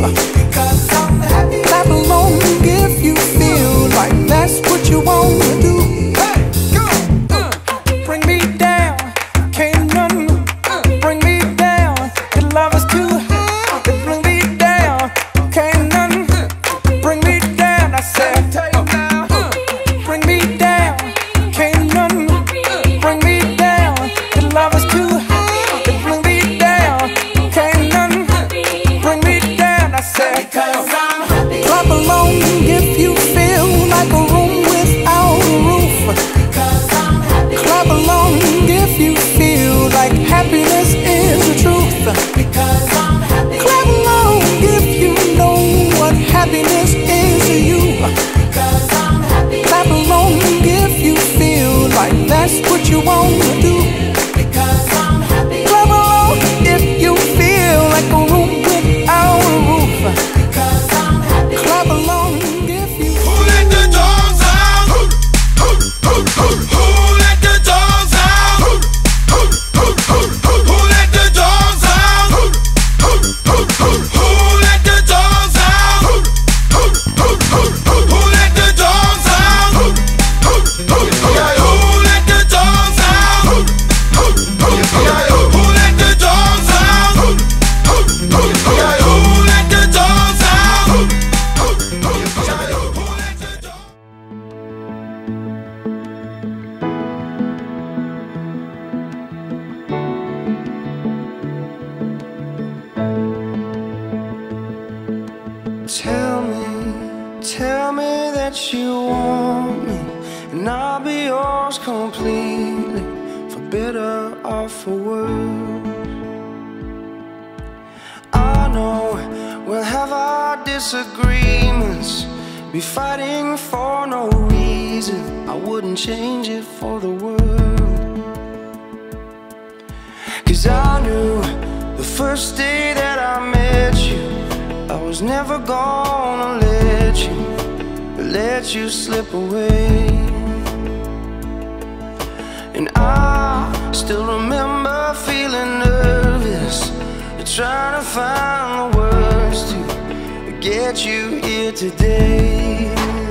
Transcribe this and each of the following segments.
Because I'm happy. Clap along if you feel like that's what you wanna do. Hey, go. Bring me down, can't none bring me down. Your love is too high to bring me down. Can't none bring me down. I said, bring me down, can't none bring me down. Your love is too high to bring me down. Can't none bring me down. I said, because I'm happy. Clap along if you feel like a room without a roof. Because I'm happy. Clap along if you feel like happiness is the truth. Because I'm happy. Clap along if you know what happiness is to you. Because I'm happy. Clap along if you feel like that's what you wanna do. Because I'm happy. Clap along if you feel like a room without a roof. Because I'm happy. Clap along if you. Who let the dogs out? Who let the dogs out? Who let the dogs out? Who let the dogs out? Who let the dogs out? Who let the dogs out? Who let the dogs out? Who let the dogs out? Tell me that you want me, and I'll be yours completely, for better or for worse. I know we'll have our disagreements, be fighting for no reason. I wouldn't change it for the world. 'Cause I knew the first day that I met you, I was never gonna let you slip away. And I still remember feeling nervous, trying to find the words to get you here today.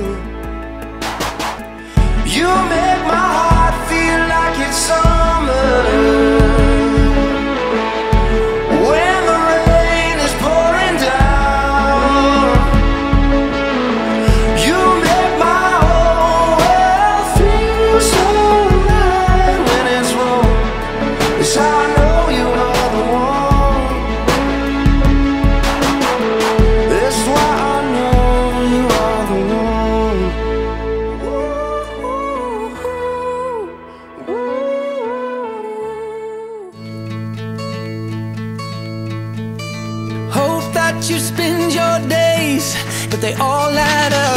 You make my heart feel like it's summer when the rain is pouring down. You make my whole world feel so right when it's wrong. 'Cause I know you are the one. That's why I know you are the one. Hope that you spend your days, but they all add up